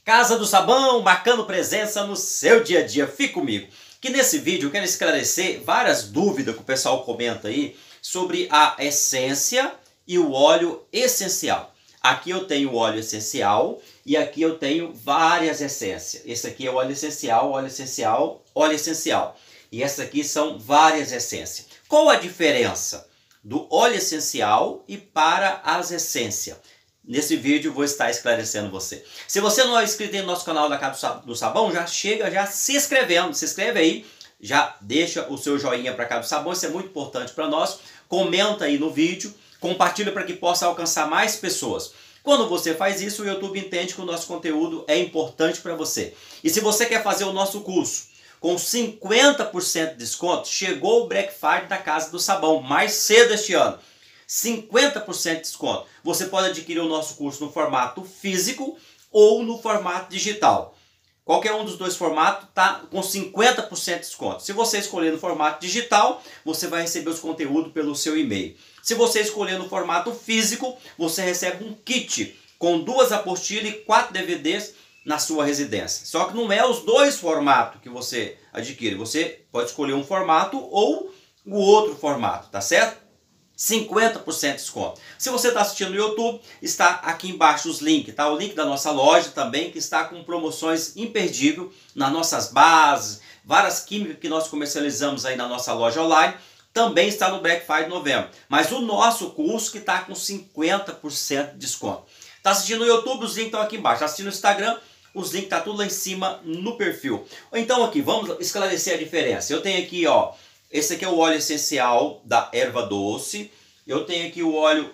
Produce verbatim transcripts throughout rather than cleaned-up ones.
Casa do Sabão, marcando presença no seu dia a dia. Fique comigo, que nesse vídeo eu quero esclarecer várias dúvidas que o pessoal comenta aí sobre a essência e o óleo essencial. Aqui eu tenho o óleo essencial e aqui eu tenho várias essências. Esse aqui é o óleo essencial, óleo essencial, óleo essencial. E essas aqui são várias essências. Qual a diferença do óleo essencial e para as essências? Nesse vídeo eu vou estar esclarecendo você. Se você não é inscrito no nosso canal da Casa do Sabão, já chega já se inscrevendo. Se inscreve aí, já deixa o seu joinha para Casa do Sabão, isso é muito importante para nós. Comenta aí no vídeo, compartilha para que possa alcançar mais pessoas. Quando você faz isso, o YouTube entende que o nosso conteúdo é importante para você. E se você quer fazer o nosso curso com cinquenta por cento de desconto, chegou o Black Friday da Casa do Sabão, mais cedo este ano. cinquenta por cento de desconto. Você pode adquirir o nosso curso no formato físico ou no formato digital. Qualquer um dos dois formatos está com cinquenta por cento de desconto. Se você escolher no formato digital, você vai receber os conteúdos pelo seu e-mail. Se você escolher no formato físico, você recebe um kit com duas apostilas e quatro D V Ds na sua residência. Só que não é os dois formatos que você adquire. Você pode escolher um formato ou o outro formato, tá certo? cinquenta por cento de desconto. Se você está assistindo no YouTube, está aqui embaixo os links, tá? O link da nossa loja também, que está com promoções imperdíveis nas nossas bases, várias químicas que nós comercializamos aí na nossa loja online, também está no Black Friday de novembro. Mas o nosso curso que está com cinquenta por cento de desconto. Está assistindo no YouTube, os links estão aqui embaixo. Está assistindo no Instagram, os links estão tudo lá em cima no perfil. Então aqui, vamos esclarecer a diferença. Eu tenho aqui, ó, esse aqui é o óleo essencial da erva doce. Eu tenho aqui o óleo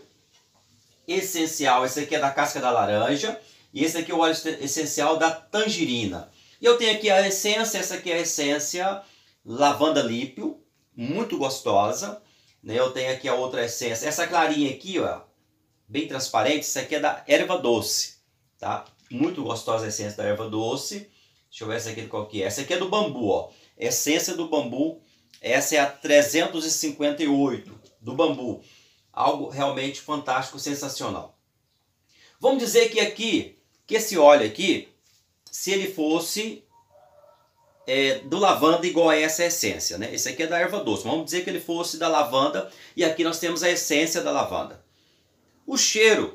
essencial, esse aqui é da casca da laranja. E esse aqui é o óleo essencial da tangerina. E eu tenho aqui a essência, essa aqui é a essência lavanda lípio, muito gostosa. Eu tenho aqui a outra essência, essa clarinha aqui, ó, bem transparente, essa aqui é da erva doce, tá? Muito gostosa a essência da erva doce. Deixa eu ver essa aqui qual que é. Essa aqui é do bambu, ó. Essência do bambu. Essa é a trezentos e cinquenta e oito do bambu. Algo realmente fantástico, sensacional. Vamos dizer que aqui, que esse óleo aqui, se ele fosse é, do lavanda igual a essa essência, né? Esse aqui é da erva doce. Vamos dizer que ele fosse da lavanda e aqui nós temos a essência da lavanda. O cheiro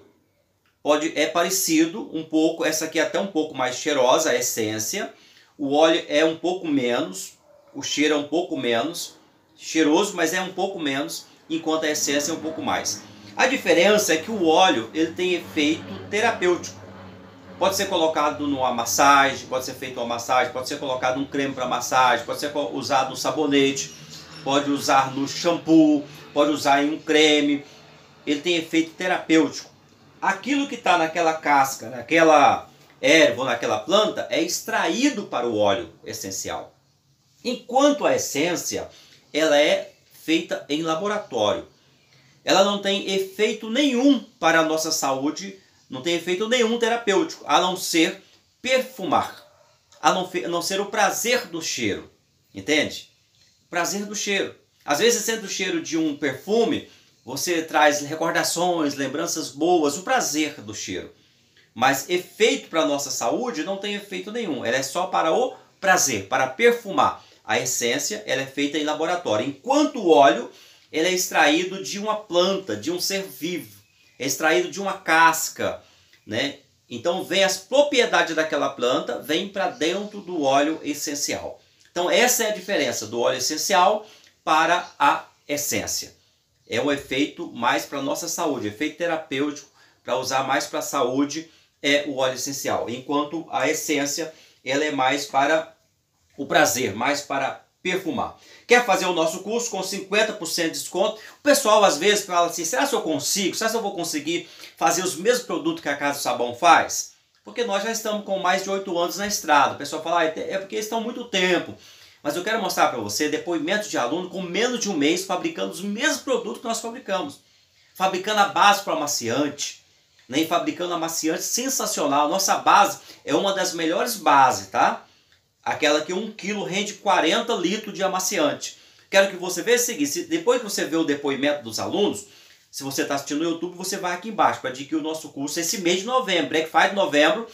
pode, é parecido um pouco, essa aqui é até um pouco mais cheirosa, a essência. O óleo é um pouco menos. O cheiro é um pouco menos cheiroso, mas é um pouco menos, enquanto a essência é um pouco mais. A diferença é que o óleo ele tem efeito terapêutico. Pode ser colocado numa massagem, pode ser feito uma massagem, pode ser colocado um creme para massagem, pode ser usado no sabonete, pode usar no shampoo, pode usar em um creme. Ele tem efeito terapêutico. Aquilo que está naquela casca, naquela erva, naquela planta, é extraído para o óleo essencial. Enquanto a essência, ela é feita em laboratório. Ela não tem efeito nenhum para a nossa saúde, não tem efeito nenhum terapêutico, a não ser perfumar, a não, a não ser o prazer do cheiro, entende? O prazer do cheiro. Às vezes, sendo o cheiro de um perfume, você traz recordações, lembranças boas, o prazer do cheiro. Mas efeito para a nossa saúde não tem efeito nenhum, ela é só para o prazer, para perfumar. A essência ela é feita em laboratório, enquanto o óleo ele é extraído de uma planta, de um ser vivo, é extraído de uma casca, né? Então vem as propriedades daquela planta, vem para dentro do óleo essencial. Então essa é a diferença do óleo essencial para a essência. É um efeito mais para a nossa saúde, efeito terapêutico, para usar mais para a saúde é o óleo essencial, enquanto a essência ela é mais para o prazer, mais para perfumar. Quer fazer o nosso curso com cinquenta por cento de desconto? O pessoal às vezes fala assim, será que eu consigo? Será que eu vou conseguir fazer os mesmos produtos que a Casa do Sabão faz? Porque nós já estamos com mais de oito anos na estrada. O pessoal fala, ah, é porque eles estão muito tempo. Mas eu quero mostrar para você depoimentos de aluno com menos de um mês fabricando os mesmos produtos que nós fabricamos. Fabricando a base para amaciante, né? E fabricando amaciante sensacional. Nossa base é uma das melhores bases, tá? Aquela que um quilo rende quarenta litros de amaciante. Quero que você veja o seguinte, se depois que você vê o depoimento dos alunos, se você está assistindo no YouTube, você vai aqui embaixo para adquirir o nosso curso esse mês de novembro, Black Friday de novembro,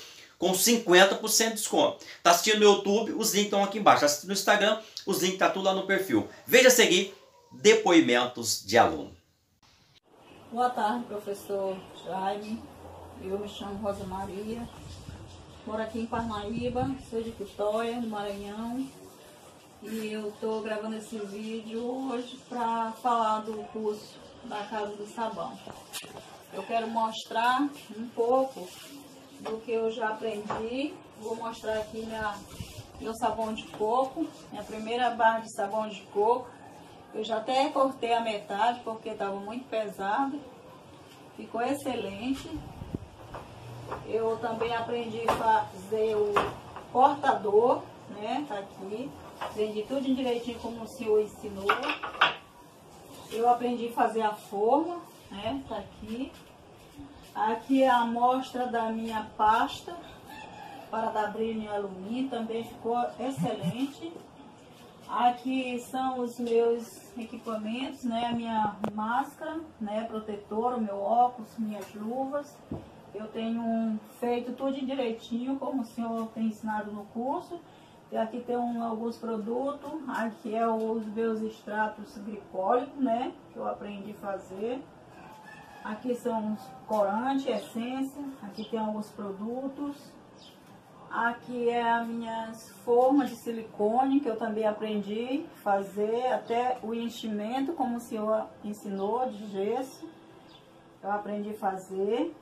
com cinquenta por cento de desconto. Tá assistindo no YouTube? Os links estão aqui embaixo. Tá assistindo no Instagram? Os links tá tudo lá no perfil. Veja a seguir depoimentos de aluno. Boa tarde, professor Jaime. Eu me chamo Rosa Maria. Moro aqui em Parnaíba, sou de Cutóia, no Maranhão. E eu estou gravando esse vídeo hoje para falar do curso da Casa do Sabão. Eu quero mostrar um pouco do que eu já aprendi. Vou mostrar aqui minha, meu sabão de coco, minha primeira barra de sabão de coco. Eu já até cortei a metade porque estava muito pesado. Ficou excelente. Eu também aprendi a fazer o cortador, né? Tá aqui. Aprendi tudo direitinho como o senhor ensinou. Eu aprendi a fazer a forma, né? Tá aqui. Aqui é a amostra da minha pasta para dar brilho em alumínio, também ficou excelente. Aqui são os meus equipamentos, né? A minha máscara, né? Protetora, o meu óculos, minhas luvas. Eu tenho feito tudo direitinho, como o senhor tem ensinado no curso. E aqui tem um, alguns produtos. Aqui é os meus extratos glicólicos, né? Que eu aprendi a fazer. Aqui são os corantes, essência. Aqui tem alguns produtos. Aqui é as minhas formas de silicone, que eu também aprendi a fazer. Até o enchimento, como o senhor ensinou, de gesso. Eu aprendi a fazer.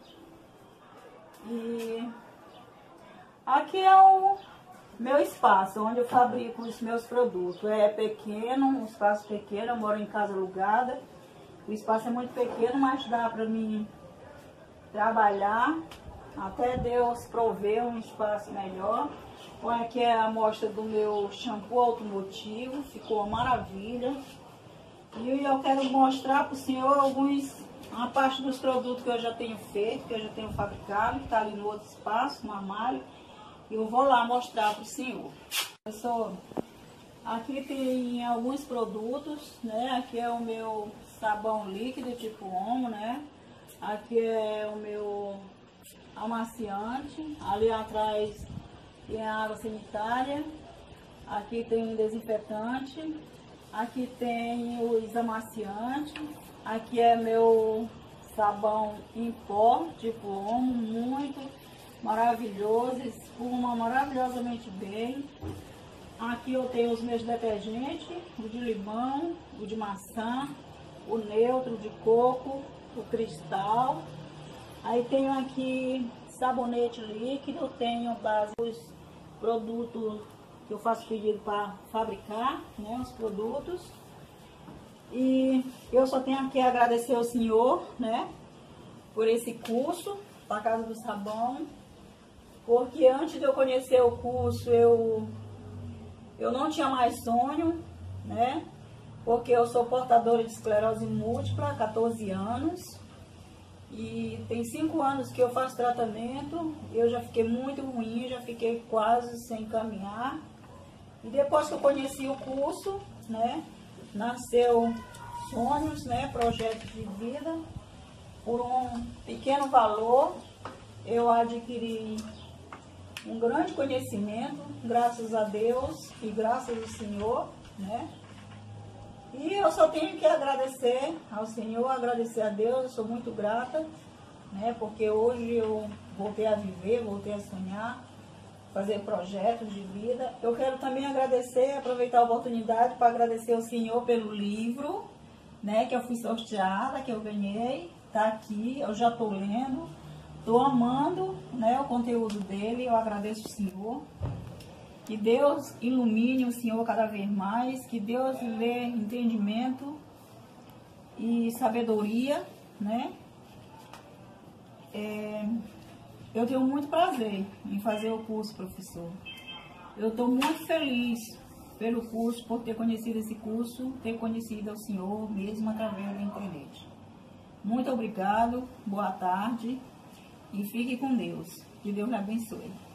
E aqui é o meu espaço, onde eu fabrico os meus produtos. É pequeno, um espaço pequeno, eu moro em casa alugada. O espaço é muito pequeno, mas dá para mim trabalhar. Até Deus prover um espaço melhor. Olha aqui é a amostra do meu shampoo automotivo, ficou uma maravilha. E eu quero mostrar para o senhor alguns, uma parte dos produtos que eu já tenho feito, que eu já tenho fabricado, que está ali no outro espaço, no armário. E eu vou lá mostrar para o senhor. Pessoal, aqui tem alguns produtos, né? Aqui é o meu sabão líquido tipo Omo, né? Aqui é o meu amaciante. Ali atrás tem a água sanitária. Aqui tem desinfetante. Aqui tem os amaciantes. Aqui é meu sabão em pó tipo Omo, muito maravilhoso, espuma maravilhosamente bem. Aqui eu tenho os meus detergentes, o de limão, o de maçã, o neutro de coco, o cristal. Aí tenho aqui sabonete líquido, tenho base dos produtos que eu faço pedido para fabricar, né, os produtos. E eu só tenho aqui a agradecer ao senhor, né, por esse curso da Casa do Sabão, porque antes de eu conhecer o curso eu eu não tinha mais sonho, né? Porque eu sou portadora de esclerose múltipla há quatorze anos. E tem cinco anos que eu faço tratamento. Eu já fiquei muito ruim, já fiquei quase sem caminhar. E depois que eu conheci o curso, né? Nasceu sonhos, né? Projetos de vida. Por um pequeno valor, eu adquiri um grande conhecimento, graças a Deus e graças ao Senhor, né? E eu só tenho que agradecer ao Senhor, agradecer a Deus, eu sou muito grata, né? Porque hoje eu voltei a viver, voltei a sonhar, fazer projetos de vida. Eu quero também agradecer, aproveitar a oportunidade para agradecer ao Senhor pelo livro, né? Que eu fui sorteada, que eu ganhei, tá aqui, eu já estou lendo. Estou amando, né, o conteúdo dele, eu agradeço o Senhor. Que Deus ilumine o Senhor cada vez mais, que Deus lhe dê entendimento e sabedoria, né? É, eu tenho muito prazer em fazer o curso, professor. Eu estou muito feliz pelo curso, por ter conhecido esse curso, ter conhecido o Senhor mesmo através da internet. Muito obrigado, boa tarde. E fique com Deus. Que Deus lhe abençoe.